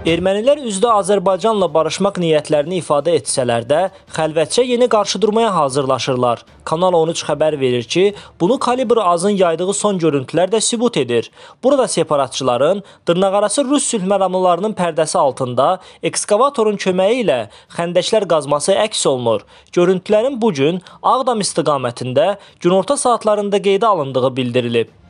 Ermənilər üzdə Azərbaycanla barışmaq niyyətlərini ifadə etsələr də, xəlvətcə yeni qarşıdurmaya hazırlaşırlar. Kanal 13 xəbər verir ki, bunu Kalibr Azın yaydığı son görüntülər də sübut edir. Burada separatçıların dırnaqarası Rus sülh məramlılarının pərdəsi altında ekskavatorun köməyi ilə xəndəklər qazması əks olunur. Görüntülərin bugün Ağdam istiqamətində günorta saatlarında qeydə alındığı bildirilib.